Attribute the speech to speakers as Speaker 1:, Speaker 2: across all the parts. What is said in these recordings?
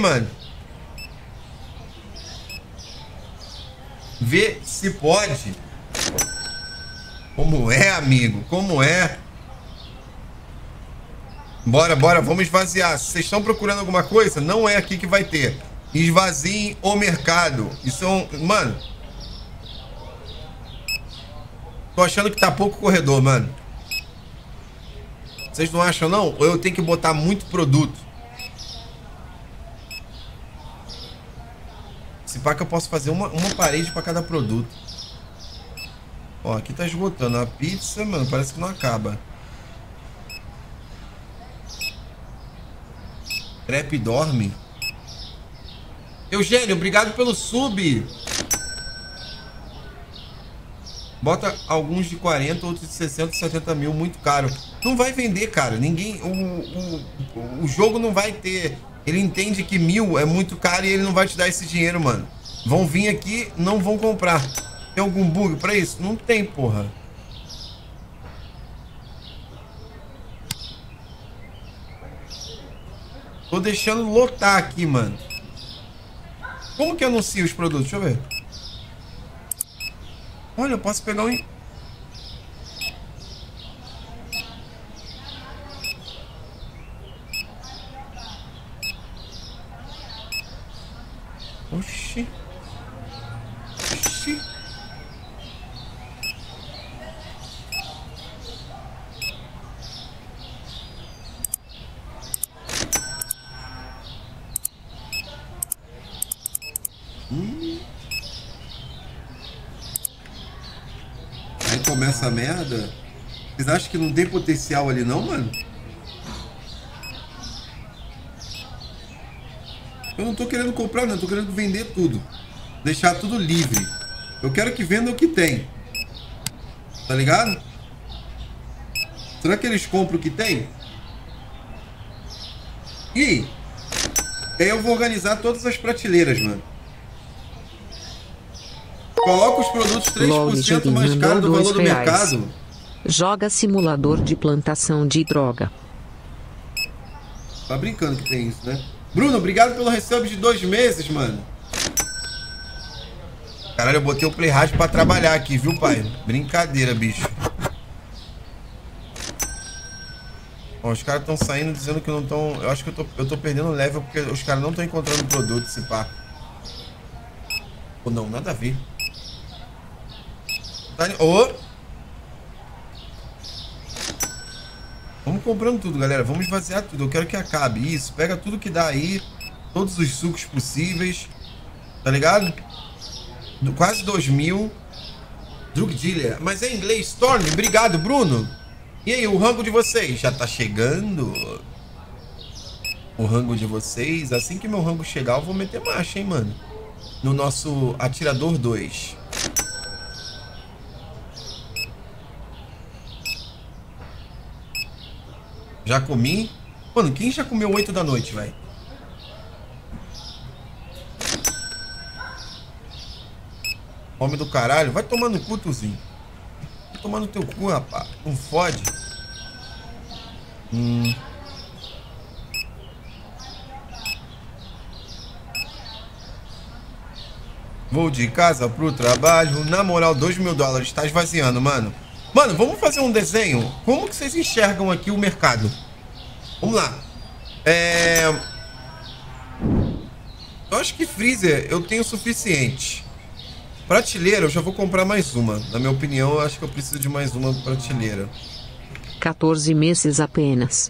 Speaker 1: mano. Vê se pode. Como é, amigo? Como é? Bora, bora, vamos esvaziar. Se vocês estão procurando alguma coisa, não é aqui que vai ter. Esvaziem o mercado. Isso é um... Mano. Tô achando que tá pouco corredor, mano. Vocês não acham, não? Ou eu tenho que botar muito produto? Se pá que eu posso fazer uma parede pra cada produto. Ó, aqui tá esgotando. A pizza, mano, parece que não acaba. Crepe dorme. Eugênio, obrigado pelo sub. Bota alguns de 40, outros de 60, 70 mil, muito caro. Não vai vender, cara. Ninguém... O jogo não vai ter... Ele entende que 1000 é muito caro e ele não vai te dar esse dinheiro, mano. Vão vir aqui, não vão comprar. Tem algum bug pra isso? Não tem, porra. Tô deixando lotar aqui, mano. Como que anuncia os produtos? Deixa eu ver. Olha, eu posso pegar um... Oxi. Oxi. Aí começa a merda. Vocês acham que não tem potencial ali não, mano? Eu não tô querendo comprar, não. Eu tô querendo vender tudo. Deixar tudo livre. Eu quero que venda o que tem. Tá ligado? Será que eles compram o que tem? E aí eu vou organizar todas as prateleiras, mano. Coloca os produtos 3% mais caro do valor do mercado.
Speaker 2: Joga simulador de plantação de droga.
Speaker 1: Tá brincando que tem isso, né? Bruno, obrigado pelo resub de 2 meses, mano. Caralho, eu botei o Play Rádio pra trabalhar aqui, viu, pai? Brincadeira, bicho. Ó, os caras estão saindo dizendo que não estão... Eu acho que eu tô perdendo level porque os caras não estão encontrando produto, se pá. Ou não, nada a ver. Ô! Vamos comprando tudo, galera. Vamos esvaziar tudo. Eu quero que acabe isso. Pega tudo que dá aí. Todos os sucos possíveis. Tá ligado? Quase 2000. Drug Dealer. Mas é em inglês. Storm, obrigado, Bruno. E aí, o rango de vocês? Já tá chegando? O rango de vocês? Assim que meu rango chegar, eu vou meter marcha, hein, mano? No nosso Atirador 2. Já comi? Mano, quem já comeu 8 da noite, velho? Fome do caralho. Vai tomar no cu, Tuzinho. Vai tomar no teu cu, rapaz. Não fode. Vou de casa pro trabalho. Na moral, $2.000. Tá esvaziando, mano. Mano, vamos fazer um desenho. Como que vocês enxergam aqui o mercado? Vamos lá. Eu acho que freezer eu tenho o suficiente. Prateleira eu já vou comprar mais uma. Na minha opinião, eu acho que eu preciso de mais uma prateleira.
Speaker 2: 14 meses apenas.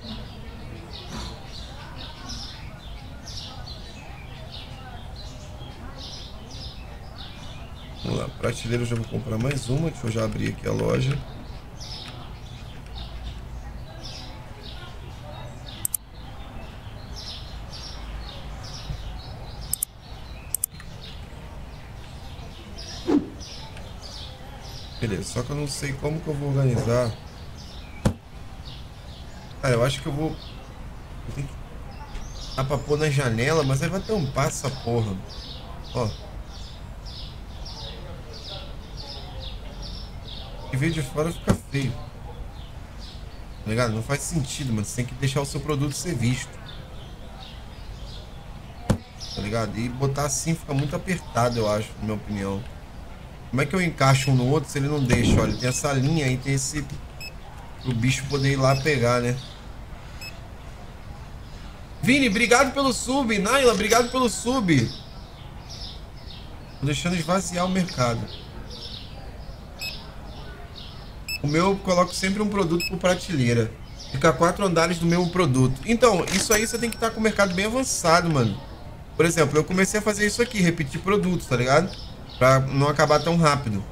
Speaker 1: Vamos lá, prateleira eu já vou comprar mais uma. Deixa eu já abrir aqui a loja. Beleza, só que eu não sei como que eu vou organizar. Cara, eu acho que eu vou... Eu tenho que... Dá pra pôr na janela, mas aí vai tampar essa porra. Ó. E ver de fora fica feio. Tá ligado? Não faz sentido, mano. Você tem que deixar o seu produto ser visto. ligado? E botar assim fica muito apertado, eu acho, na minha opinião. Como é que eu encaixo um no outro se ele não deixa? Olha, tem essa linha aí, tem esse... Pro bicho poder ir lá pegar, né? Vini, obrigado pelo sub. Naila, obrigado pelo sub. Tô deixando esvaziar o mercado. O meu eu coloco sempre um produto por prateleira. Fica 4 andares do mesmo produto. Então, isso aí você tem que estar com o mercado bem avançado, mano. Por exemplo, eu comecei a fazer isso aqui, repetir produtos, tá ligado? Pra não acabar tão rápido.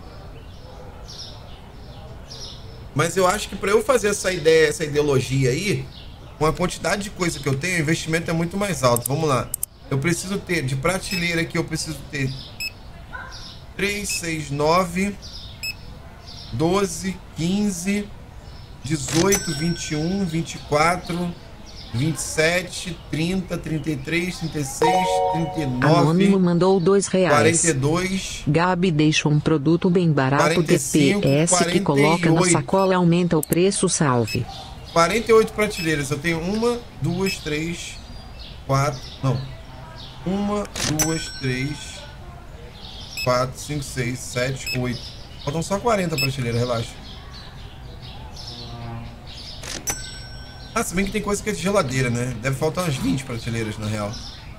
Speaker 1: Mas eu acho que pra eu fazer essa ideia, essa ideologia aí, com a quantidade de coisa que eu tenho, o investimento é muito mais alto. Vamos lá. Eu preciso ter, de prateleira aqui, eu preciso ter 3, 6, 9, 12, 15, 18, 21, 24, 27, 30, 33, 36, 39...
Speaker 2: Anônimo mandou R$2.
Speaker 1: 42...
Speaker 2: Gabi deixa um produto bem barato
Speaker 1: 45,
Speaker 2: DPS 48. Que coloca na sacola aumenta o preço, salve.
Speaker 1: 48 prateleiras. Eu tenho 1, 2, 3, 4... Não. 1, 2, 3, 4, 5, 6, 7, 8. Faltam só 40 prateleiras, relaxa. Ah, se bem que tem coisa que é de geladeira, né? Deve faltar umas 20 prateleiras, na real.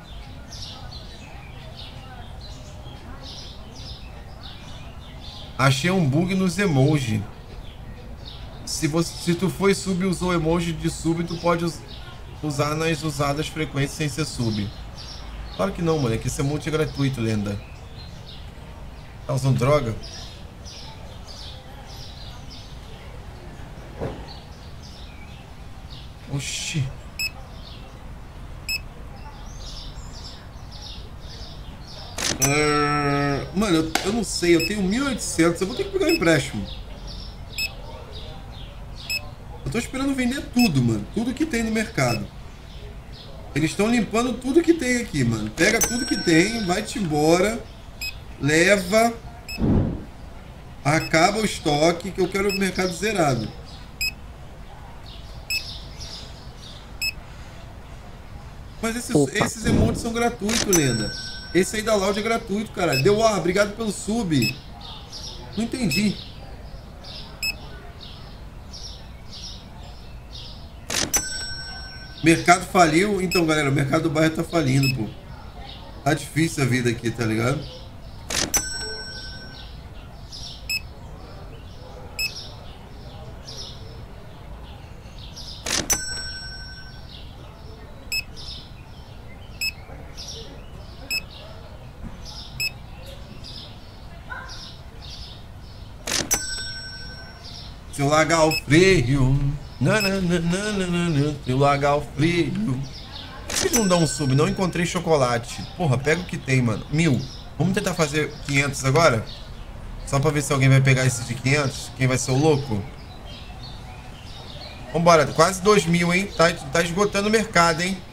Speaker 1: Achei um bug nos emoji. Se tu foi sub e usou emoji de sub, tu pode usar nas usadas frequentes sem ser sub. Claro que não, mano. É que esse emoji é gratuito, lenda. Tá usando droga? Oxi. Mano, eu não sei. Eu tenho 1.800. Eu vou ter que pegar um empréstimo. Eu tô esperando vender tudo, mano. Tudo que tem no mercado. Eles estão limpando tudo que tem aqui, mano. Pega tudo que tem, vai-te embora. Leva. Acaba o estoque, que eu quero o mercado zerado. Mas esses emotes são gratuitos, lenda. Esse aí da Loud é gratuito, cara. Deu ar, obrigado pelo sub. Não entendi. Mercado faliu. Então, galera, o mercado do bairro tá falindo, pô. Tá difícil a vida aqui, tá ligado? Se eu largar o freio, se eu largar o freio. Por que vocês não dão um sub? Não encontrei chocolate. Porra, pega o que tem, mano. 1000. Vamos tentar fazer 500 agora? Só pra ver se alguém vai pegar esse de 500. Quem vai ser o louco? Vambora, quase 2000, hein? Tá esgotando o mercado, hein?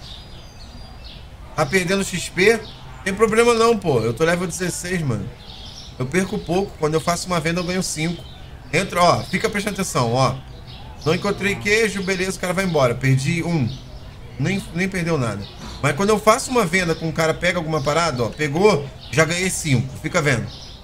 Speaker 1: Tá perdendo XP? Tem problema não, pô. Eu tô level 16, mano. Eu perco pouco. Quando eu faço uma venda, eu ganho 5. Entra, ó. Fica prestando atenção, ó. Não encontrei queijo, beleza, o cara vai embora. Perdi 1. Nem perdeu nada. Mas quando eu faço uma venda com o cara pega alguma parada, ó. Pegou, já ganhei 5. Fica vendo.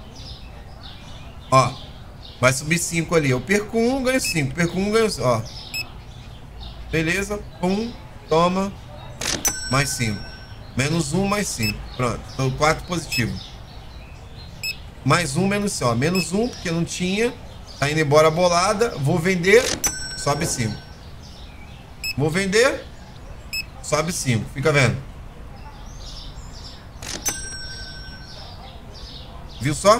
Speaker 1: Ó. Vai subir 5 ali. Eu perco 1, ganho 5. Perco 1, ganho 5. Ó. Beleza. 1. Toma. Mais 5. Menos 1, mais 5. Pronto. Então 4 positivo. Mais 1, menos 5. Ó. Menos 1, porque não tinha. Tá indo embora a bolada. Vou vender. Sobe 5. Vou vender. Sobe 5. Fica vendo. Viu só?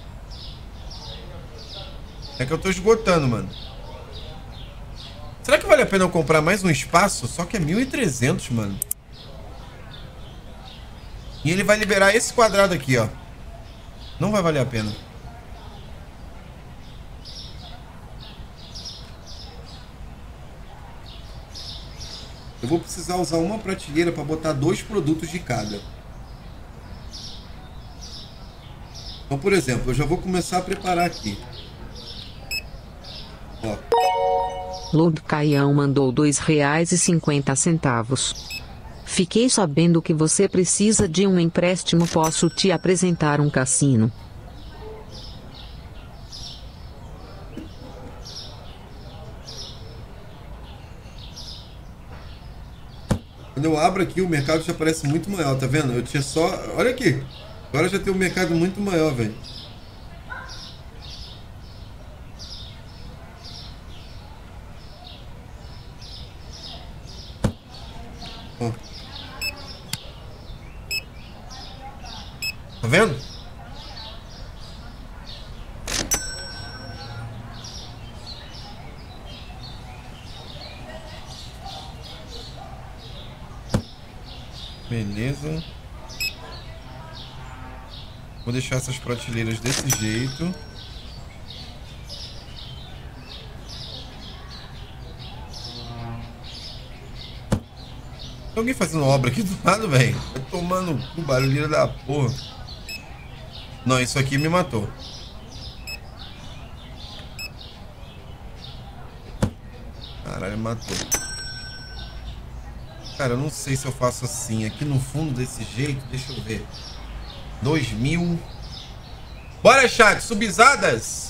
Speaker 1: É que eu tô esgotando, mano. Será que vale a pena eu comprar mais um espaço? Só que é 1.300, mano. E ele vai liberar esse quadrado aqui, ó. Não vai valer a pena. Eu vou precisar usar uma prateleira para botar 2 produtos de cada. Então, por exemplo, eu já vou começar a preparar aqui. Ó.
Speaker 2: Lord Caião mandou R$2,50. Fiquei sabendo que você precisa de um empréstimo. Posso te apresentar um cassino.
Speaker 1: Quando eu abro aqui, o mercado já parece muito maior, tá vendo? Eu tinha só... Olha aqui. Agora já tem um mercado muito maior, velho. Ó. Tá vendo? Beleza. Vou deixar essas prateleiras desse jeito. Tem alguém fazendo obra aqui do lado, velho? Tô tomando o barulho da porra. Não, isso aqui me matou. Caralho, matou. Cara, eu não sei se eu faço assim. Aqui no fundo desse jeito, deixa eu ver. 2000. Bora, chat. Subizadas.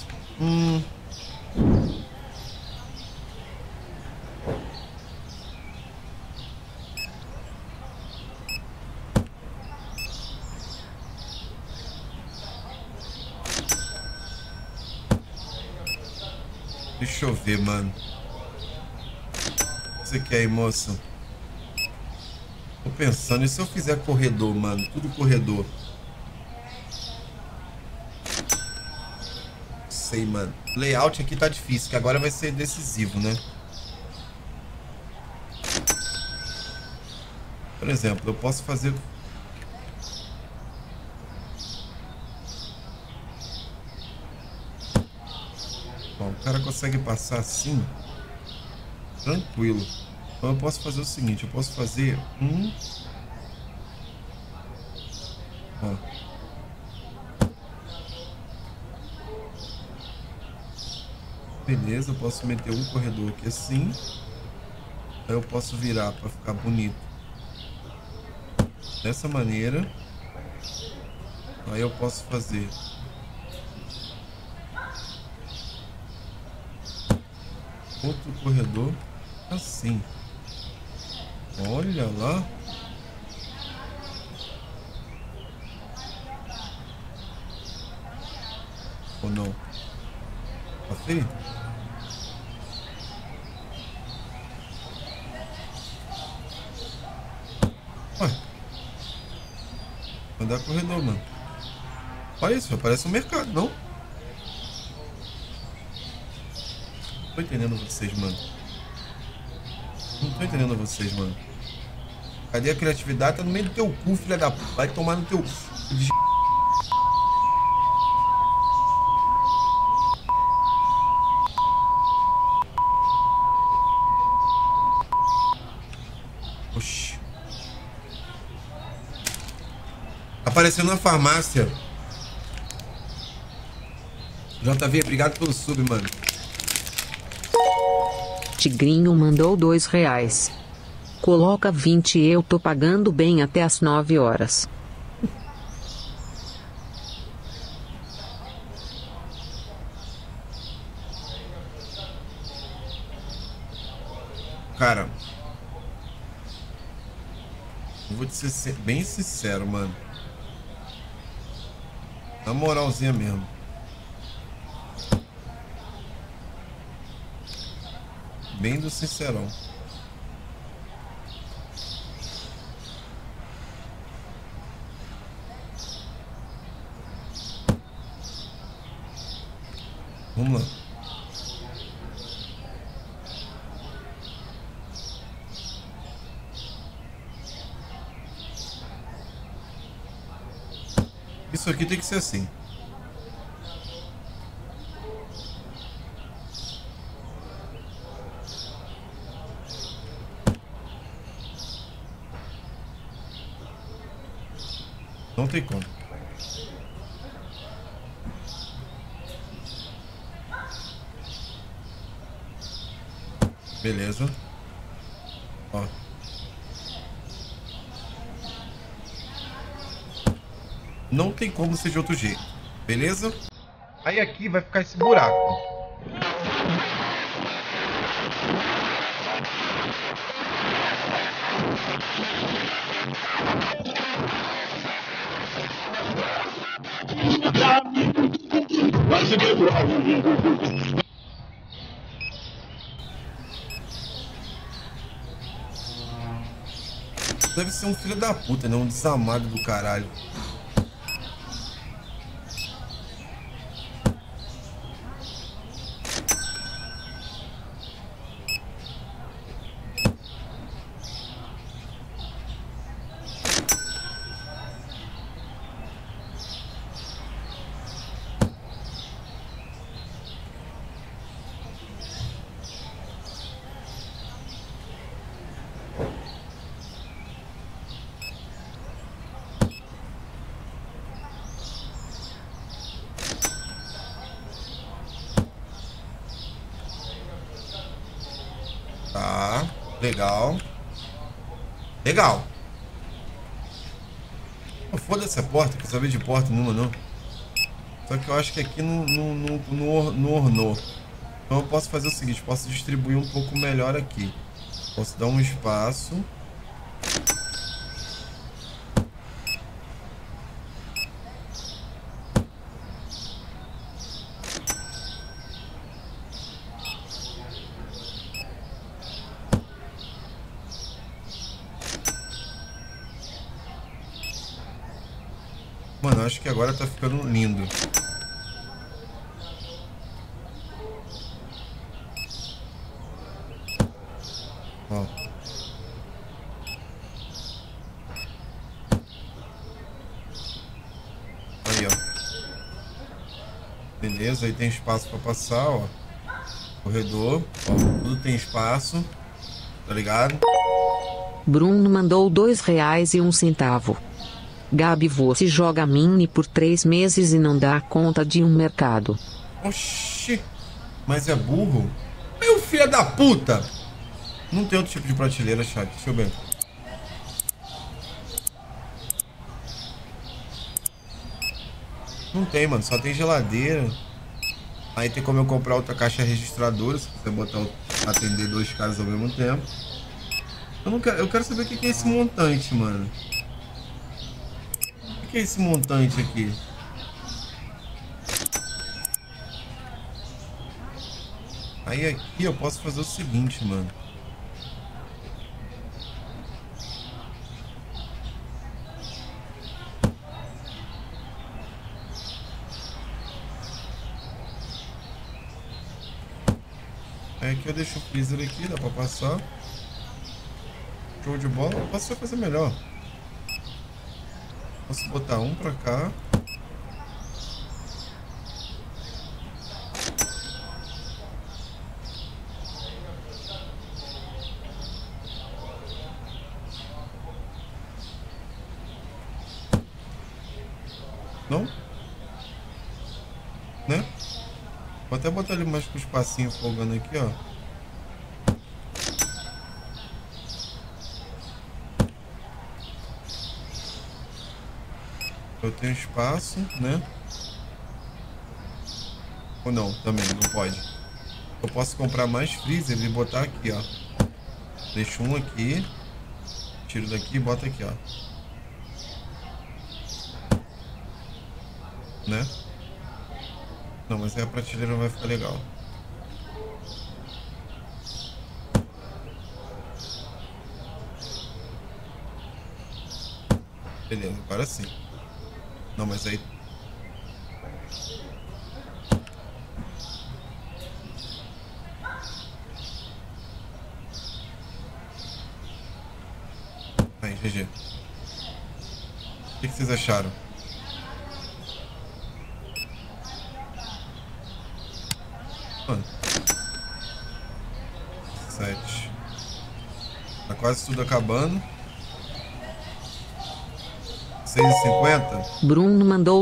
Speaker 1: Deixa eu ver, mano. O que você quer aí, moça? Tô pensando, e se eu fizer corredor, mano? Tudo corredor. Sei, mano. Layout aqui tá difícil, que agora vai ser decisivo, né? Por exemplo, eu posso fazer... Bom, o cara consegue passar assim, tranquilo. Então eu posso fazer o seguinte, eu posso fazer um... Ó. Beleza, eu posso meter um corredor aqui assim. Aí eu posso virar para ficar bonito. Dessa maneira. Aí eu posso fazer outro corredor assim. Olha lá. Ou não? Tá feio? Ué. Vai dar corredor, mano. Olha isso, parece um mercado, não? Não tô entendendo vocês, mano. Não tô entendendo vocês, mano. Cadê a criatividade? Tá no meio do teu cu, filha da... Vai tomar no teu... Oxi. Apareceu na farmácia. JV, obrigado pelo sub, mano.
Speaker 2: Tigrinho mandou R$2. Coloca 20, eu tô pagando bem até as 9 horas.
Speaker 1: Cara, eu vou te ser bem sincero, mano. Na moralzinha mesmo. Bem do sincerão. Vamos lá. Isso aqui tem que ser assim. Não tem como. Beleza. Ó. Não tem como ser de outro jeito. Beleza? Aí aqui vai ficar esse buraco. Deve ser um filho da puta, né? Um desamado do caralho. Tá, legal. Legal. Foda-se a porta, quer saber de porta nenhuma não. Só que eu acho que aqui não ornou. Então eu posso fazer o seguinte, posso distribuir um pouco melhor aqui. Posso dar um espaço. Mano, acho que agora tá ficando lindo. Ó. Aí, ó. Beleza, aí tem espaço pra passar, ó. Corredor, ó. Tudo tem espaço. Tá ligado?
Speaker 2: Bruno mandou R$2,01. Gabi, você joga mini por 3 meses e não dá conta de um mercado.
Speaker 1: Oxi, mas é burro? Meu filho da puta! Não tem outro tipo de prateleira, chat. Deixa eu ver. Não tem, mano. Só tem geladeira. Aí tem como eu comprar outra caixa registradora. Se quiser botar, atender 2 caras ao mesmo tempo. Eu quero saber o que é esse montante, mano. O que é esse montante aqui? Aí aqui eu posso fazer o seguinte, mano. Aí aqui eu deixo o freezer aqui, dá pra passar. Show de bola. Eu posso fazer melhor. Posso botar um pra cá. Não? Né? Vou até botar ele mais com o espacinho folgando aqui, ó. Eu tenho espaço, né? Ou não, também, não pode. Eu posso comprar mais freezer e botar aqui, ó. Deixo um aqui. Tiro daqui e boto aqui, ó. Né? Não, mas aí a prateleira não vai ficar legal. Beleza, agora sim. Não, mas aí... Aí, GG. O que vocês acharam? Mano. 7. Tá quase tudo acabando. 6,50.
Speaker 2: Bruno mandou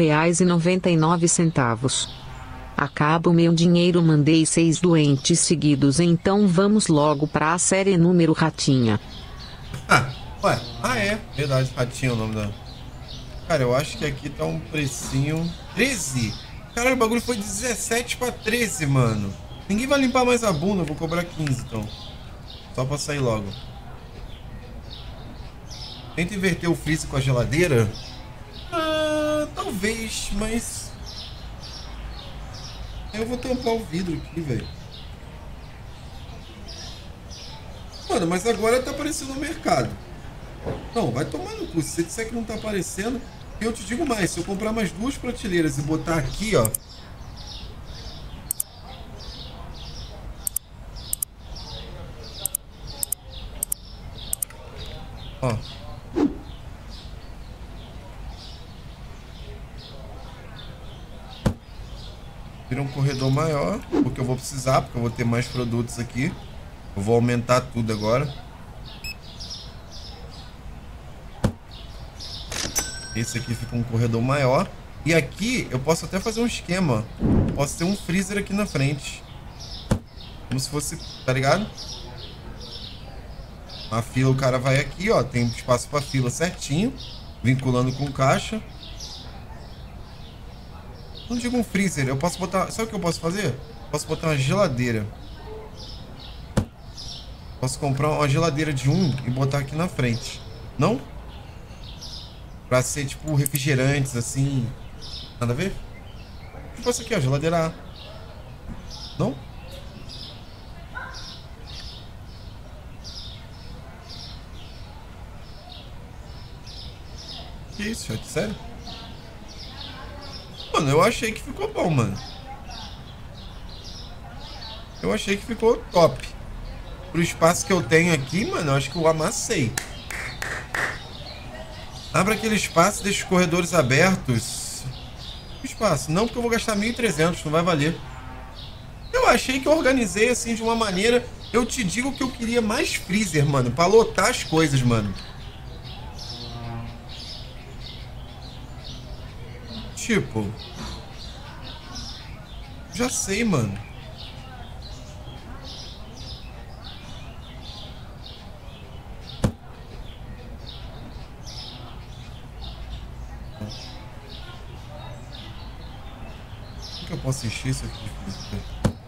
Speaker 2: R$2,99. Acaba o meu dinheiro, mandei 6 doentes seguidos, então vamos logo pra série número Ratinha.
Speaker 1: Ah, ué. Ah, é. Verdade, Ratinha é o nome da... Cara, eu acho que aqui tá um precinho... 13? Caralho, o bagulho foi de 17 pra 13, mano. Ninguém vai limpar mais a bunda, eu vou cobrar 15, então. Só pra sair logo. Tenta inverter o freezer com a geladeira? Ah, talvez, mas... Eu vou tampar o vidro aqui, velho. Mano, mas agora tá aparecendo no mercado. Não, vai tomar no cu. Se você disser que não tá aparecendo... Eu te digo mais, se eu comprar mais 2 prateleiras e botar aqui, ó... Ó. Vira um corredor maior, porque eu vou precisar, porque eu vou ter mais produtos aqui. Eu vou aumentar tudo agora. Esse aqui fica um corredor maior. E aqui eu posso até fazer um esquema. Posso ter um freezer aqui na frente. Como se fosse, tá ligado? A fila, o cara vai aqui, ó. Tem espaço pra fila certinho. Vinculando com caixa. Não digo um freezer, eu posso botar... Sabe o que eu posso fazer? Posso botar uma geladeira. Posso comprar uma geladeira de 1 e botar aqui na frente. Não? Pra ser tipo refrigerantes, assim. Nada a ver? Tipo essa aqui, ó, geladeira A. Não? Que isso, chat? Sério? Mano, eu achei que ficou bom, mano. Eu achei que ficou top. Pro espaço que eu tenho aqui, mano, eu acho que eu amassei. Abra aquele espaço, deixa os corredores abertos. Espaço. Não, porque eu vou gastar 1.300, não vai valer. Eu achei que eu organizei assim de uma maneira... Eu te digo que eu queria mais freezer, mano, pra lotar as coisas, mano. Tipo... Já sei, mano. Como que eu posso encher isso aqui de freezer?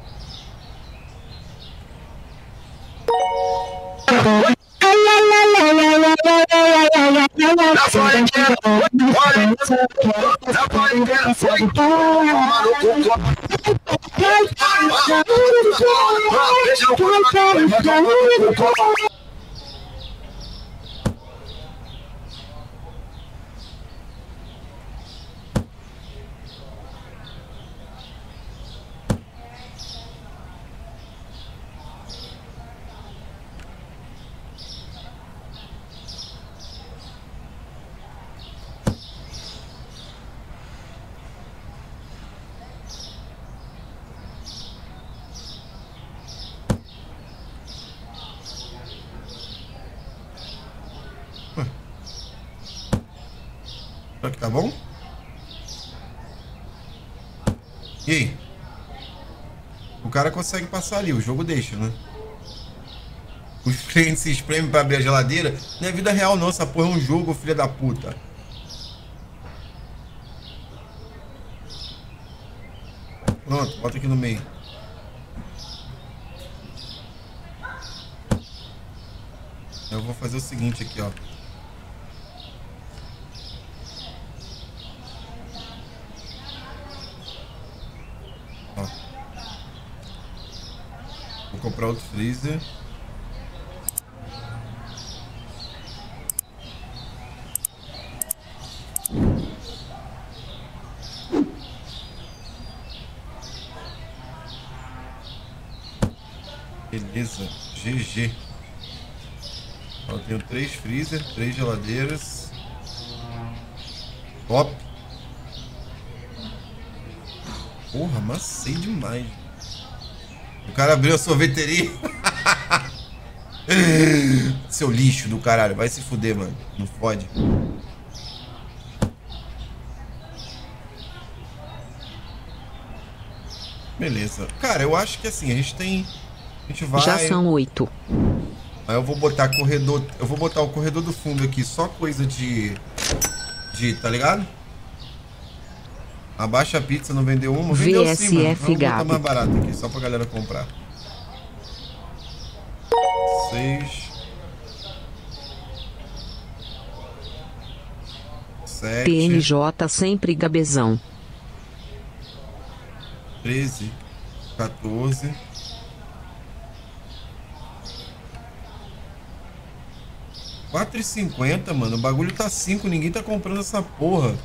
Speaker 1: Será que tá bom? E aí? O cara consegue passar ali, o jogo deixa, né? Os clientes se espremem pra abrir a geladeira. Não é vida real não, essa porra é um jogo, filha da puta. Pronto, bota aqui no meio. Eu vou fazer o seguinte aqui, ó. Vou comprar outro freezer. Beleza, GG. Eu tenho 3 freezer, 3 geladeiras. Top. Porra, amassei demais. O cara abriu a sorveteria. Seu lixo do caralho. Vai se fuder, mano. Não fode. Beleza. Cara, eu acho que assim, a gente tem... A gente vai...
Speaker 2: Já são 8.
Speaker 1: Aí eu vou botar corredor... Eu vou botar o corredor do fundo aqui. Só coisa de pedir, tá ligado? Abaixa a pizza, não vendeu uma? Vendeu sim, mano. Vamos botar mais barato aqui, só pra galera comprar. 6 7
Speaker 2: TNJ sempre gabezão.
Speaker 1: 13 14 4,50, mano. O bagulho tá 5, ninguém tá comprando essa porra.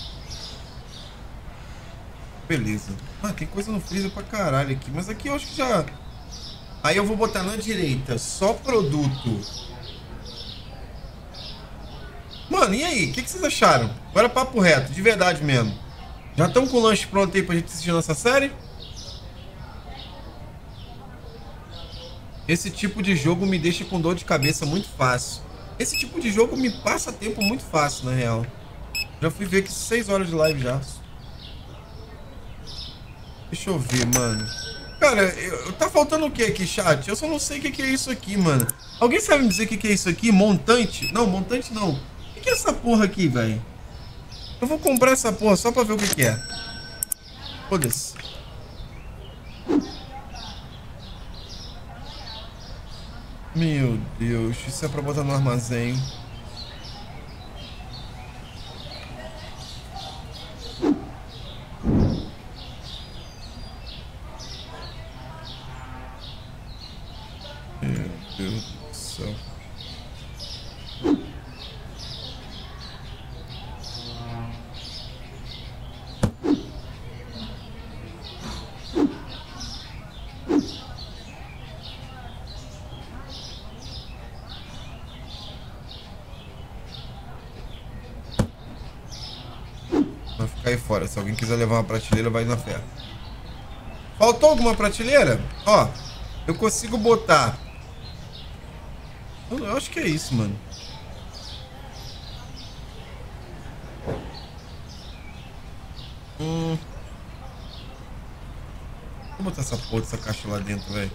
Speaker 1: Beleza. Ah, tem coisa no freezer pra caralho aqui. Mas aqui eu acho que já... Aí eu vou botar na direita só produto. Mano, e aí? O que vocês acharam? Agora papo reto, de verdade mesmo. Já estão com o lanche pronto aí pra gente assistir nossa série? Esse tipo de jogo me deixa com dor de cabeça muito fácil. Esse tipo de jogo me passa tempo muito fácil, na real. Já fui ver aqui 6 horas de live já. Deixa eu ver, mano. Cara, tá faltando o que aqui, chat? Eu só não sei o que é isso aqui, mano. Alguém sabe me dizer o que é isso aqui? Montante? Não, montante não. O que é essa porra aqui, velho? Eu vou comprar essa porra só pra ver o que é. Foda-se. Meu Deus, isso é pra botar no armazém. Meu Deus do céu. Vai ficar aí fora. Se alguém quiser levar uma prateleira, vai na fé. Faltou alguma prateleira? Ó, eu consigo botar. Eu acho que é isso, mano. Vou botar essa porra dessa caixa lá dentro, velho.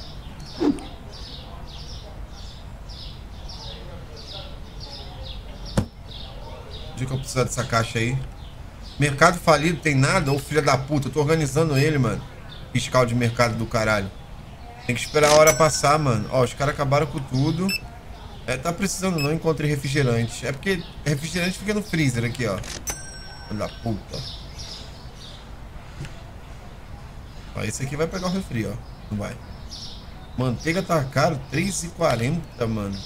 Speaker 1: Onde é que eu precisar dessa caixa aí? Mercado falido, tem nada? Ô filha da puta, eu tô organizando ele, mano. Fiscal de mercado do caralho. Tem que esperar a hora passar, mano. Ó, os caras acabaram com tudo. É, tá precisando, não encontrei refrigerante. É porque refrigerante fica no freezer aqui, ó. Filha da puta. Ó, esse aqui vai pegar o refri, ó. Não vai. Manteiga tá caro, R$3,40, mano.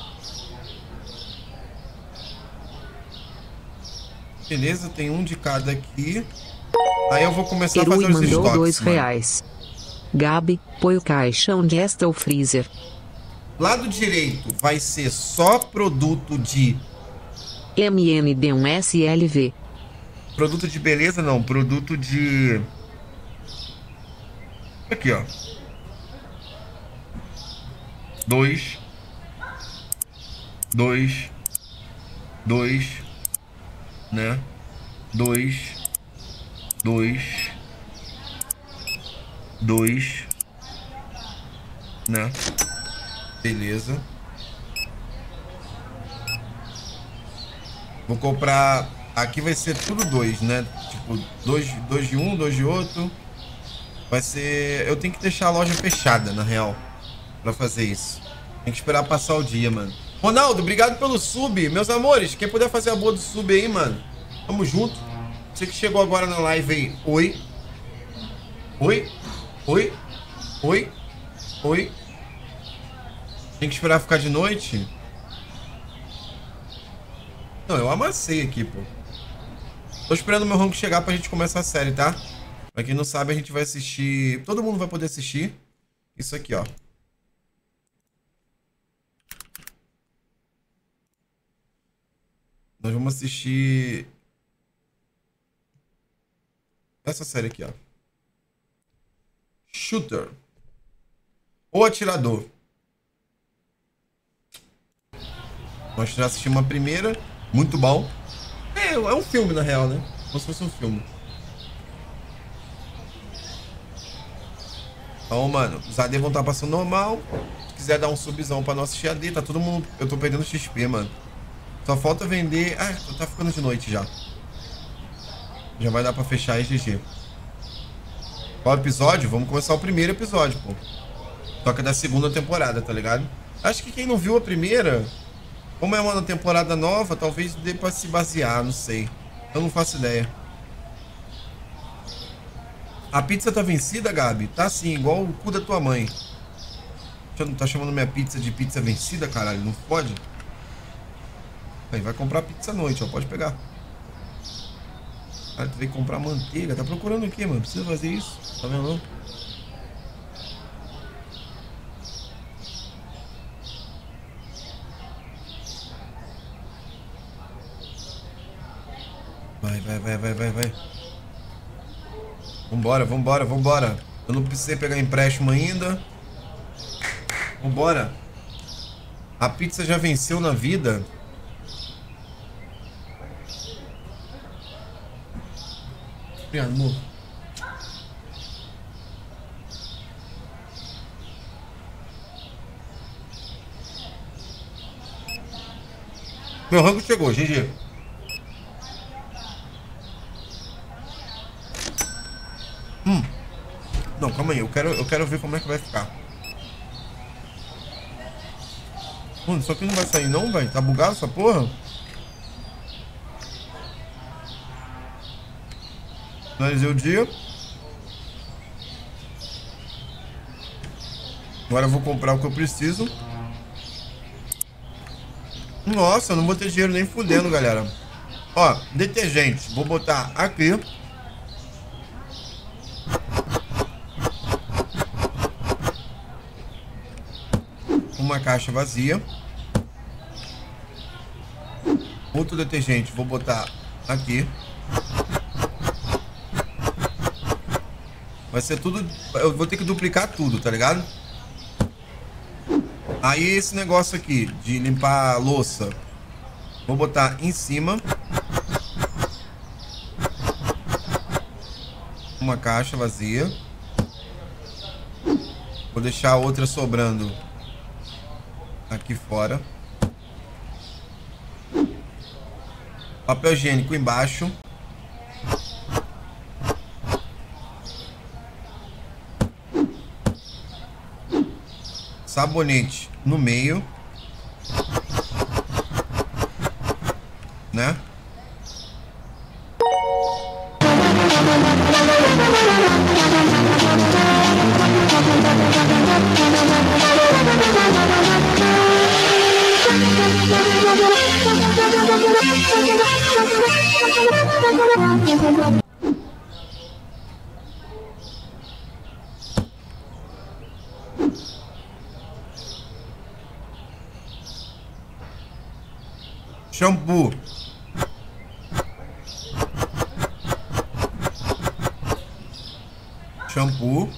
Speaker 1: Beleza, tem um de cada aqui. Aí eu vou começar a fazer os
Speaker 2: mandou
Speaker 1: estoques,
Speaker 2: R$2. Gabi, põe o caixão de extra freezer.
Speaker 1: Lado direito vai ser só produto de...
Speaker 2: MND1SLV.
Speaker 1: Produto de beleza, não. Produto de... Aqui, ó. 2 2 2, né? 2 2 2, né? Beleza. Vou comprar... Aqui vai ser tudo 2, né? Tipo, 2 de um, 2 de outro. Vai ser... Eu tenho que deixar a loja fechada, na real, pra fazer isso. Tem que esperar passar o dia, mano. Ronaldo, obrigado pelo sub. Meus amores, quem puder fazer a boa do sub aí, mano. Tamo junto. Você que chegou agora na live aí. Oi. Oi. Oi. Oi. Oi. Tem que esperar ficar de noite? Não, eu amassei aqui, pô. Tô esperando o meu rango chegar pra gente começar a série, tá? Pra quem não sabe, a gente vai assistir... Todo mundo vai poder assistir isso aqui, ó. Nós vamos assistir... essa série aqui, ó. Shooter. Ou Atirador. Nós já assistimos uma primeira. Muito bom. É um filme, na real, né? Como se fosse um filme. Então, mano, os AD vão estar passando normal. Se quiser dar um subzão pra não assistir AD, tá todo mundo... Eu tô perdendo XP, mano. Só falta vender... Ah, tá ficando de noite já. Já vai dar pra fechar aí, GG. Qual episódio? Vamos começar o primeiro episódio, pô. Só que é da segunda temporada, tá ligado? Acho que quem não viu a primeira, como é uma temporada nova, talvez dê pra se basear, não sei. Eu não faço ideia. A pizza tá vencida, Gabi? Tá sim, igual o cu da tua mãe. Tá chamando minha pizza de pizza vencida, caralho? Não pode? Aí vai comprar pizza à noite, ó. Pode pegar. Cara, tu veio comprar manteiga. Tá procurando o quê, mano? Precisa fazer isso. Tá vendo não? Vai. Vambora. Eu não precisei pegar empréstimo ainda. Vambora. A pizza já venceu na vida. Obrigado, amor. Meu rango chegou, GG. Não, calma aí. Eu quero ver como é que vai ficar. Mano, isso aqui não vai sair não, velho? Tá bugado essa porra? Finalizei o dia. Agora eu vou comprar o que eu preciso. Nossa, eu não vou ter dinheiro nem fudendo, galera. Ó, detergente. Vou botar aqui. Uma caixa vazia. Outro detergente. Vou botar aqui. Vai ser tudo... Eu vou ter que duplicar tudo, tá ligado? Aí esse negócio aqui de limpar a louça, vou botar em cima. Uma caixa vazia. Vou deixar a outra sobrando aqui fora. Papel higiênico embaixo. Sabonete no meio, né? Shampoo. Shampoo.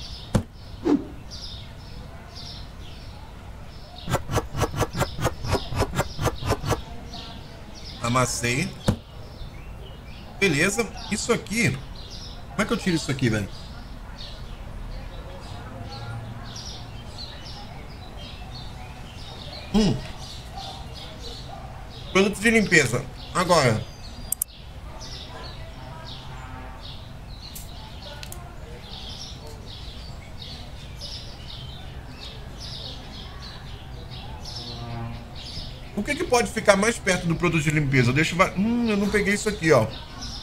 Speaker 1: Amassei. Beleza. Isso aqui... Como é que eu tiro isso aqui, velho? Produto de limpeza. Agora. O que pode ficar mais perto do produto de limpeza? Deixa eu... eu não peguei isso aqui, ó.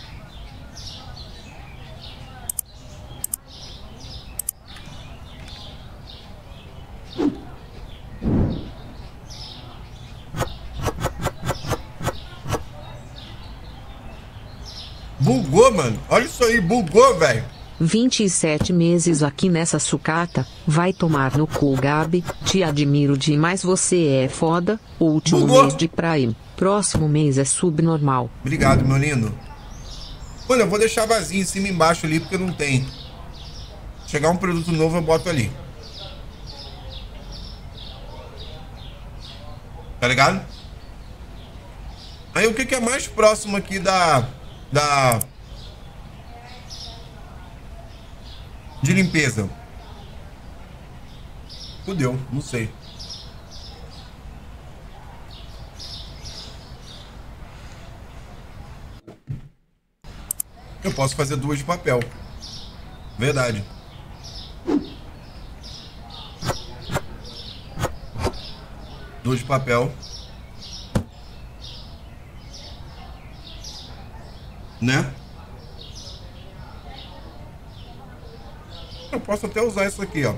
Speaker 1: Bugou, mano. Olha isso aí, bugou, velho.
Speaker 2: 27 meses aqui nessa sucata, vai tomar no cu, Gabi, te admiro demais, você é foda. Último mês de Prime, próximo mês é subnormal.
Speaker 1: Obrigado, meu lindo. Mano, eu vou deixar vazio em cima e embaixo ali, porque não tem. Chegar um produto novo, eu boto ali. Tá ligado? Aí o que é mais próximo aqui de limpeza? Fudeu, não sei. Eu posso fazer 2 de papel. Verdade. Duas de papel. Né? Eu posso até usar isso aqui, ó.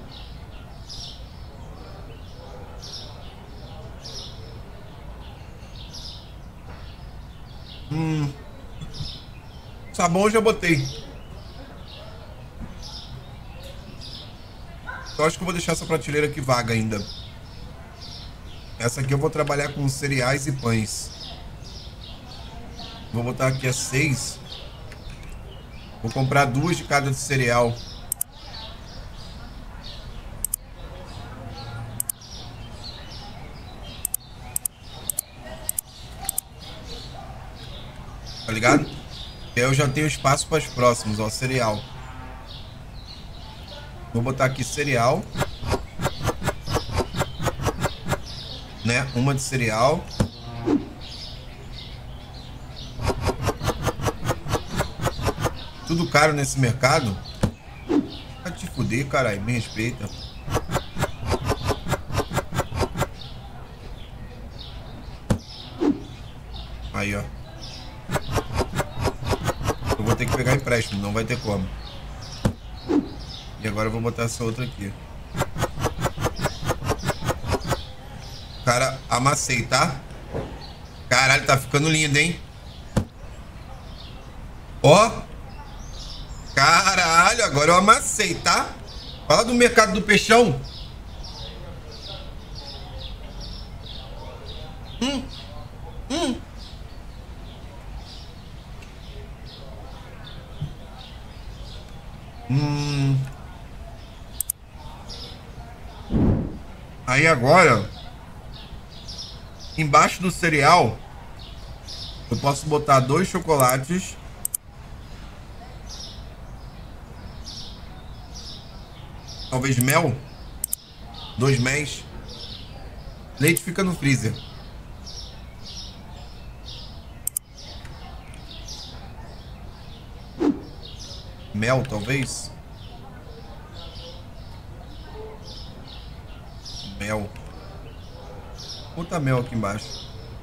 Speaker 1: Sabão eu já botei. Eu acho que eu vou deixar essa prateleira aqui vaga ainda. Essa aqui eu vou trabalhar com cereais e pães. Vou botar aqui a 6. Vou comprar 2 de cada de cereal. Tá ligado? E aí eu já tenho espaço para os próximos, ó, cereal. Vou botar aqui cereal. Né? Uma de cereal. Tudo caro nesse mercado. Vai te fuder, caralho. Me respeita. Aí, ó. Eu vou ter que pegar empréstimo, não vai ter como. E agora eu vou botar essa outra aqui. Cara, amassei, tá? Caralho, tá ficando lindo, hein? Ó. Caralho, agora eu amassei, tá? Fala do mercado do peixão. Aí agora, embaixo do cereal, eu posso botar 2 chocolates. Talvez mel. 2 méis. Leite fica no freezer. Mel, talvez. Mel. Vou botar mel aqui embaixo.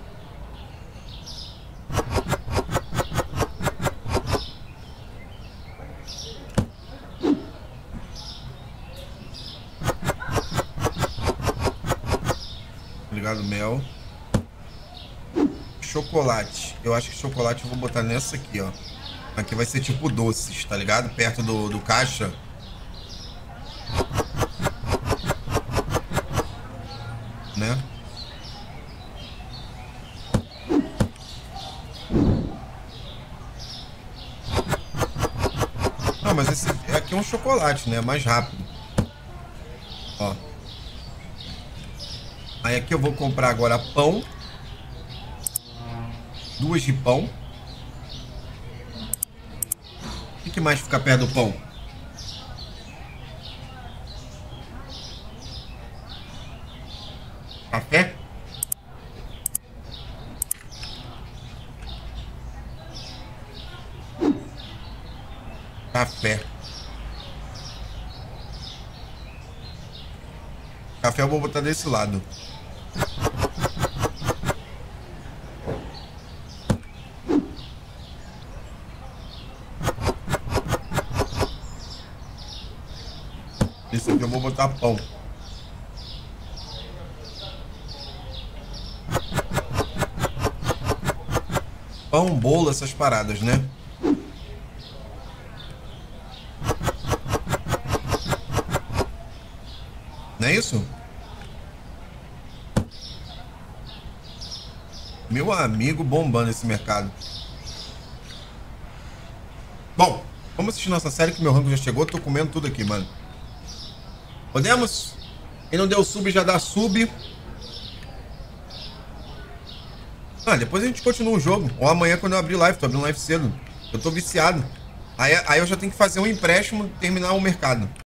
Speaker 1: Obrigado, mel. Chocolate. Eu acho que chocolate eu vou botar nessa aqui, ó. Aqui vai ser tipo doces, tá ligado? Perto do caixa. Né? Não, mas esse aqui é um chocolate, né? Mais rápido. Ó. Aí aqui eu vou comprar agora pão. 2 de pão. O que mais fica perto do pão? Café? Café. Café eu vou botar desse lado. Esse aqui eu vou botar pão. Pão, bolo, essas paradas, né? Não é isso? Meu amigo, bombando esse mercado. Bom, vamos assistir nossa série que meu rango já chegou. Tô comendo tudo aqui, mano. Podemos? Quem não deu sub já dá sub. Ah, depois a gente continua o jogo. Ou amanhã quando eu abrir live. Tô abrindo live cedo. Eu tô viciado. Aí eu já tenho que fazer um empréstimo e terminar o mercado.